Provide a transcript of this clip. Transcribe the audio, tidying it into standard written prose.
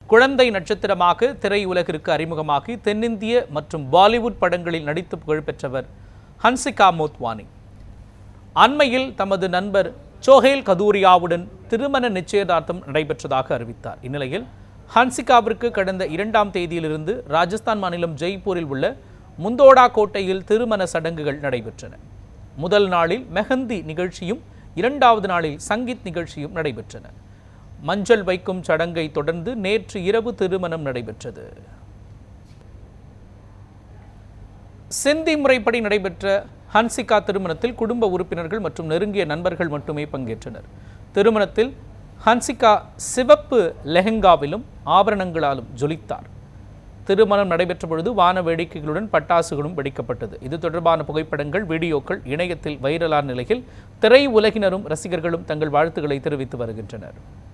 குழந்தை நட்சத்திரமாக திரையுலகிற்கு அறிமுகமாகி தென்னிந்திய மற்றும் பாலிவுட் படங்களில் நடித்து புகழ்பெற்றவர் ஹன்சிகா மோத்வானி. அண்மையில் தமது நண்பர் சோஹேல் கதூரியாவுடன் திருமண நிச்சயதார்த்தம் நடைபெற்றதாக அறிவித்தார். இந்நிலையில் ஹன்சிகாவிற்கு கடந்த 2ஆம் தேதியிலிருந்து ராஜஸ்தான் மாநிலம் ஜெய்ப்பூரில் உள்ள முந்தோடா கோட்டையில் திருமண சடங்குகள் நடைபெற்றன. முதல் நாளில் மெஹந்தி நிகழ்ச்சியும் 2வது நாளில் சங்கீத் நிகழ்ச்சியும் நடைபெற்றன. மஞ்சள் வைக்கும் சடங்கை தொடர்ந்து நேற்று இரவு திருமணம் நடைபெற்றது. சிந்தி முறைப்படி நடைபெற்ற ஹன்சிகா திருமணத்தில் குடும்ப உறுப்பினர்கள் மற்றும் நெருங்கிய நண்பர்கள் மட்டுமே பங்கேற்றனர். திருமணத்தில் ஹன்சிகா சிவப்பு லெஹெங்காவிலும் ஆபரணங்களாலும் ஜொலித்தார். திருமணம் நடைபெற்ற பொழுது வான வேடிக்கைகளுடன் பட்டாசுகளும் வெடிக்கப்பட்டது. இது தொடர்பான புகைப்படங்கள், வீடியோக்கள் இணையத்தில் வைரலான நிலையில் திரை உலகினரும் ரசிகர்களும் தங்கள் வாழ்த்துக்களை தெரிவித்து வருகின்றனர்.